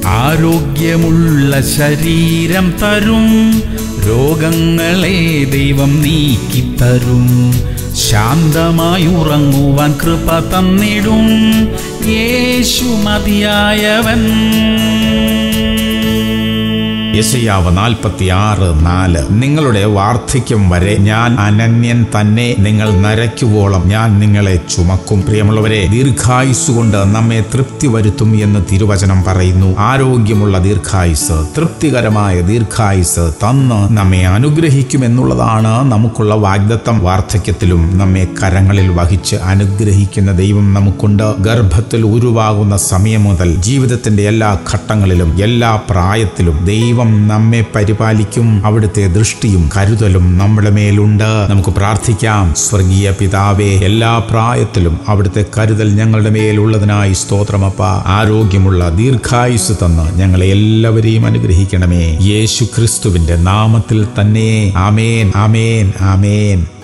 ആരോഗ്യമുള്ള ശരീരം തരും, രോഗങ്ങളെ ദൈവം നീക്കിത്തരും. ശാന്തമായി ഉറങ്ങുവാൻ കൃപ തന്നിടും, യേശു മതിയായവൻ. യെശയ്യാവ് 46:4 നിങ്ങളുടെ വാർദ്ധക്യം വരെ ഞാൻ അനന്യൻ തന്നെ, നിങ്ങൾ നരയ്ക്കുവോളം ഞാൻ നിങ്ങളെ ചുമക്കും. പ്രിയമുള്ളവരെ, ദീർഘായുസ്സുകൊണ്ട് നമ്മെ തൃപ്തി വരുത്തും എന്ന് തിരുവചനം പറയുന്നു. ആരോഗ്യമുള്ള ദീർഘായുസ്, തൃപ്തികരമായ ദീർഘായുസ് തന്ന് നമ്മെ അനുഗ്രഹിക്കുമെന്നുള്ളതാണ് നമുക്കുള്ള വാഗ്ദത്തം. വാർദ്ധക്യത്തിലും നമ്മെ കരങ്ങളിൽ വഹിച്ച് അനുഗ്രഹിക്കുന്ന ദൈവം നമുക്കുണ്ട്. ഗർഭത്തിൽ ഉരുവാകുന്ന സമയം മുതൽ ജീവിതത്തിന്റെ എല്ലാ ഘട്ടങ്ങളിലും എല്ലാ പ്രായത്തിലും ദൈവം നമ്മെ പരിപാലിക്കും. അവിടുത്തെ ദൃഷ്ടിയും കരുതലും നമ്മുടെ മേലുണ്ട്. നമുക്ക് പ്രാർത്ഥിക്കാം. സ്വർഗീയ പിതാവേ, എല്ലാ പ്രായത്തിലും അവിടുത്തെ കരുതൽ ഞങ്ങളുടെ മേലുള്ളതിനായി സ്തോത്രമപ്പ. ആരോഗ്യമുള്ള ദീർഘായുസ് തന്ന് ഞങ്ങളെ എല്ലാവരെയും അനുഗ്രഹിക്കണമേ. യേശു ക്രിസ്തുവിന്റെ നാമത്തിൽ തന്നെ. ആമേൻ, ആമേൻ, ആമേൻ.